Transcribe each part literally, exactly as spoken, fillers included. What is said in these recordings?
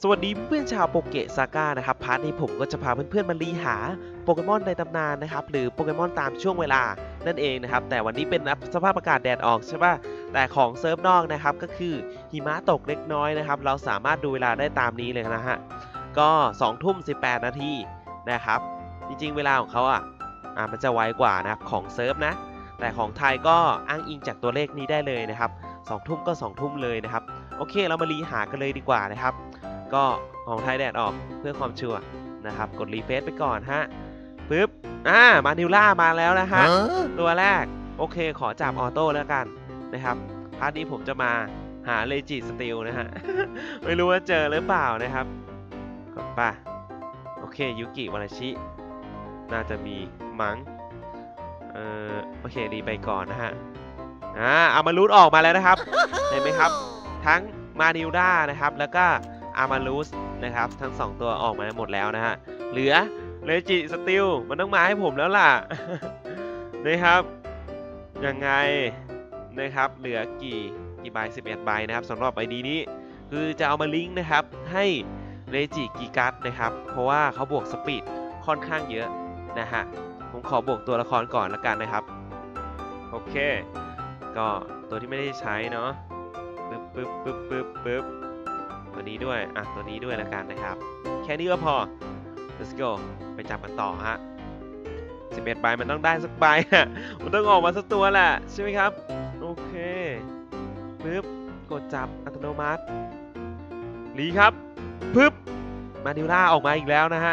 สวัสดีเพื่อนๆชาวโปเกะซาก้านะครับพาร์ทนี้ผมก็จะพาเพื่อนๆมารีหาโปเกมอนในตำนานนะครับหรือโปเกมอนตามช่วงเวลานั่นเองนะครับแต่วันนี้เป็นสภาพอากาศแดดออกใช่ป่ะแต่ของเซิร์ฟนอกนะครับก็คือหิมะตกเล็กน้อยนะครับเราสามารถดูเวลาได้ตามนี้เลยนะฮะก็สองทุ่มสิบแปดนาทีนะครับจริงๆเวลาของเขาอ่ะอ่ามันจะไวกว่านะครับของเซิร์ฟนะแต่ของไทยก็อ้างอิงจากตัวเลขนี้ได้เลยนะครับสองทุ่มก็สองทุ่มเลยนะครับโอเคเรามารีหากันเลยดีกว่านะครับก็ของไทยแดดออกเพื่อความชัวร์นะครับกดรีเฟซไปก่อนฮะปึ๊บอ่ามานิวล่ามาแล้วนะฮะตัวแรกโอเคขอจับออโต้แล้วกันนะครับพาร์ทนี้ผมจะมาหาเลจิสติลนะฮะ ไม่รู้ว่าเจอหรือเปล่านะครับกดป่ะโอเคยูกิวาราชิน่าจะมีมั้งเออโอเครีไปก่อนนะฮะอ่าเอามารูดออกมาแล้วนะครับ เห็นไหมครับทั้งมานิวล่านะครับแล้วก็อามารูสนะครับทั้งสองตัวออกมาหมดแล้วนะฮะเหลือเลจิสติลมันต้องมาให้ผมแล้วล่ะ นะครับยังไงนะครับเหลือกี่กี่ใบสิบเอ็ดใบนะครับสำหรับไอดีนี้คือจะเอามาลิงก์นะครับให้เลจิกีกัสนะครับเพราะว่าเขาบวกสปีดค่อนข้างเยอะนะฮะผมขอบวกตัวละครก่อนละกันนะครับโอเคก็ตัวที่ไม่ได้ใช้เนาะปึ๊บปึ๊บปึ๊บปึ๊บปึ๊บตัวนี้ด้วยอ่ะตัวนี้ด้วยละกันนะครับแค่นี้ก็พอ let's go ไปจับกันต่อฮะสิบเอ็ดใบมันต้องได้สักใบอ่ะมันต้องออกมาสักตัวแหละใช่ไหมครับโอเคปึ๊บกดจับอัตโนมัติรีครับปึ๊บมาดิวล่าออกมาอีกแล้วนะฮะ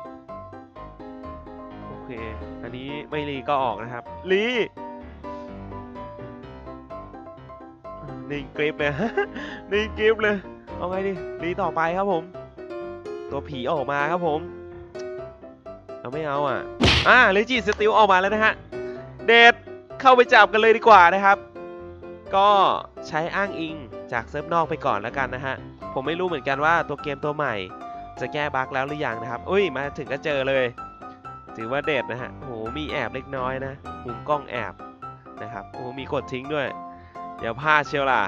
โอเคอันนี้ไม่รีก็ออกนะครับรีนิ่งกริปเลยนิ่งกริปเลยเอาไงดิรีต่อไปครับผมตัวผีออกมาครับผมเราไม่เอาอ่ะอ่าเลจิสติลออกมาแล้วนะฮะเดดเข้าไปจับกันเลยดีกว่านะครับก็ใช้อ้างอิงจากเซิร์ฟนอกไปก่อนแล้วกันนะฮะผมไม่รู้เหมือนกันว่าตัวเกมตัวใหม่จะแก้บั๊กแล้วหรือยังนะครับอุ้ยมาถึงก็เจอเลยถือว่าเด็ดนะฮะโหมีแอบเล็กน้อยนะมุมกล้องแอบนะครับโอ้มีกดทิ้งด้วยเดี๋ยวพลาดเชียวล่ะ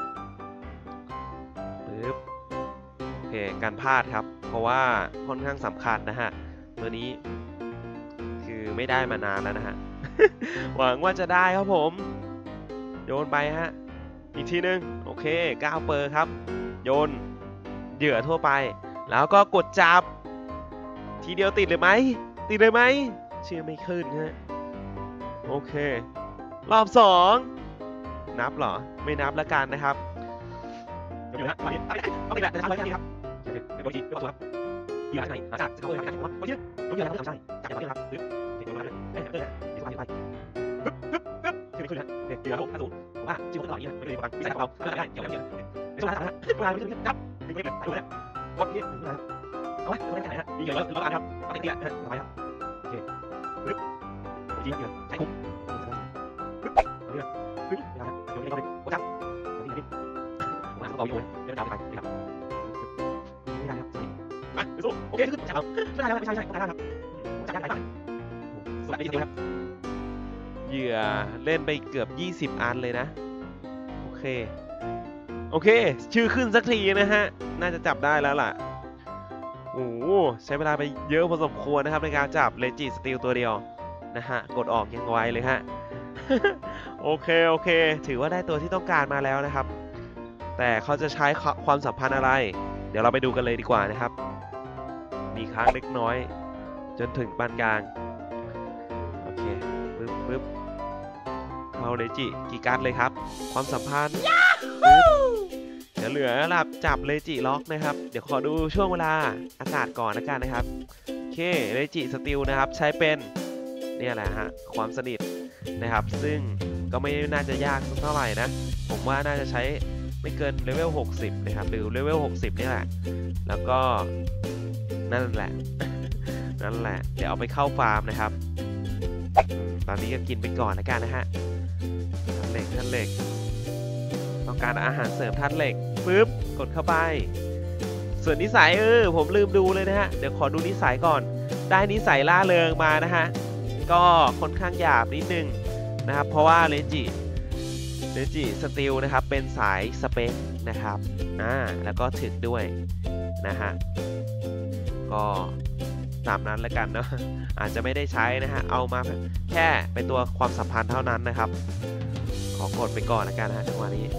ปึ๊บโอเคการพลาดครับเพราะว่าค่อนข้างสำคัญนะฮะตัวนี้คือไม่ได้มานานแล้วนะฮะ หวังว่าจะได้ครับผมโยนไปฮะอีกทีนึงโอเคเก้าเปอร์ครับโยนเหยื่อทั่วไปแล้วก็กดจับทีเดียวติดเลยไหมติดเลยไหมเชื่อไม่ขึ้นฮะโอเครอบสองนับเหรอไม่นับแล้วกันนะครับเดี๋ยวนะเอาไปแบบจะทำอะไรกันดีครับเดี๋ยวดูดีเดี๋ยวตัวครับเหยื่อไหนหาจากจะเข้าเลยครับผมว่าเชื่อรู้ยังไงครับใช่จับอย่างไรครับปึ๊บเดี๋ยวดูนะเอ้ยเอ้ยเดี๋ยวไปไปปึ๊บปึ๊บปึ๊บเชื่อไม่ขึ้นฮะเหยื่อหกห้าศูนย์ผมว่าจิ้มคนต่ออย่างนี้ไม่ได้ประกันไม่ใส่ของเราไม่ได้เกี่ยวกับเกี่ยวในช่วงนั้นนะเวลาไม่ถึงจับถึงไม่เลยใส่เลยกดนี้ถึงนะเอาไว้ตัวไหนไหนฮะมีเหยื่อแล้วตัวละอันครับเอาเตี้ยนะต่อไปครับโอเคปึ๊บจริงเหยื่อใช้คุ้มปึ๊บเรื่องปึ๊บนะครับเดี๋ยวนี้เราไปกดจับเดี๋ยวนี้นี่ผมว่าเราโยนเดินตามไปนะครับไม่ได้ครับสวัสดีอ่ะสู้โอเคขึ้นจับไม่ได้แล้วไม่ใช่ใช่ไม่ได้ครับจับได้ไหมสวัสดีครับเหยื่อเล่นไปเกือบยี่สิบอันเลยนะโอเคโอเคชื่อขึ้นสักทีนะฮะน่าจะจับได้แล้วล่ะโอ้ใช้เวลาไปเยอะพอสมควรนะครับในการจับเลจิสติลตัวเดียวนะฮะกดออกยังไวเลยฮะ โอเคโอเคถือว่าได้ตัวที่ต้องการมาแล้วนะครับแต่เขาจะใช้ความสัมพันธ์อะไรเดี๋ยวเราไปดูกันเลยดีกว่านะครับมีค้างเล็กน้อยจนถึงปานกลางโอเคปึ๊บปึ๊บเข้าเลจิกีการ์ดเลยครับความสัมพันธ์เดี๋ยวเหลือระดับจับเลจิล็อกนะครับเดี๋ยวขอดูช่วงเวลาอากาศก่อนนะกันนะครับโอเคเลจิสติลนะครับใช้เป็นเนี่ยแหละฮะความสนิทนะครับซึ่งก็ไม่น่าจะยากเท่าไหร่นะผมว่าน่าจะใช้ไม่เกินเลเวลหกสิบนะครับหรือเลเวลหกสิบนี่แหละแล้วก็นั่นแหละ นั่นแหละเดี๋ยวเอาไปเข้าฟาร์มนะครับตอนนี้ก็กินไปก่อนแล้วกันนะฮะท่านเหล็กท่านเหล็กต้องการอาหารเสริมท่านเหล็กปึ๊บกดเข้าไปส่วนนิสัยเออผมลืมดูเลยนะฮะเดี๋ยวขอดูนิสัยก่อนได้นิสัยล่าเริงมานะฮะก็ค่อนข้างหยาบนิดนึงนะครับเพราะว่าเลจิเดจิสติลนะครับเป็นสายสเปคนะครับอ่าแล้วก็ถึกด้วยนะฮะก็ตามนั้นแล้วกันเนาะอาจจะไม่ได้ใช้นะฮะเอามาแค่เป็นตัวความสัมพันธ์เท่านั้นนะครับขอกดไปก่อนแล้วกันนะฮะจังหวะนี้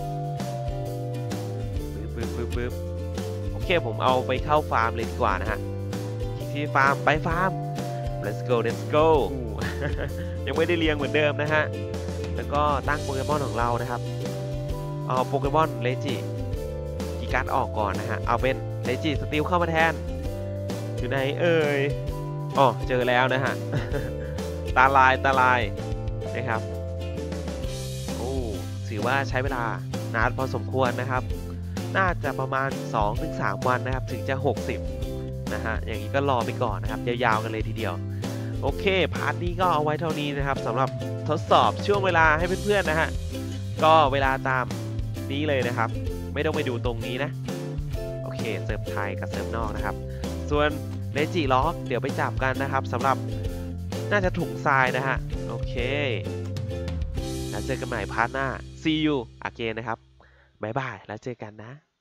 ปึ๊บปึ๊บปึ๊บปึ๊บโอเคผมเอาไปเข้าฟาร์มเลยดีกว่านะฮะที่ฟาร์มไปฟาร์ม let's go let's go ยังไม่ได้เรียงเหมือนเดิมนะฮะแล้วก็ตั้งโปเกมอนของเรานะครับเอาโปเกมอนเลจิกีการ์ดออกก่อนนะฮะเอาเป็นเลจิสติลเข้ามาแทนอยู่ไหนเอ่ยอ๋อเจอแล้วนะฮะ ตาลายตาลายนะครับโอ้ถือว่าใช้เวลานานพอสมควรนะครับน่าจะประมาณ สองถึงสาม วันนะครับถึงจะหกสิบนะฮะอย่างนี้ก็รอไปก่อนนะครับยาวๆกันเลยทีเดียวโอเคพาร์ทนี้ก็เอาไว้เท่านี้นะครับสำหรับทดสอบช่วงเวลาให้เพื่อนๆนะฮะก็เวลาตามนี้เลยนะครับไม่ต้องไปดูตรงนี้นะโอเคเซิร์ฟไทยกับเซิร์ฟนอกนะครับส่วนเลจิล็อกเดี๋ยวไปจับกันนะครับสำหรับน่าจะถุงทรายนะฮะโอเคแล้วเจอกันใหม่พาร์ทหน้า see you again นะครับบ๊ายบายแล้วเจอกันนะ